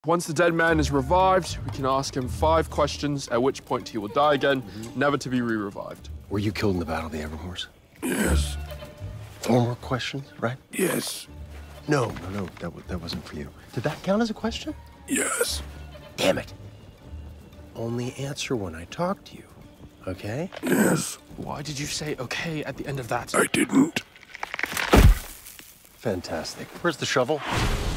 Once the dead man is revived, we can ask him 5 questions, at which point he will die again, never to be re-revived. Were you killed in the Battle of the Everhorse? Yes. 4 more questions, right? Yes. No, that wasn't for you. Did that count as a question? Yes. Damn it. Only answer when I talk to you, okay? Yes. Why did you say okay at the end of that? I didn't. Fantastic. Where's the shovel?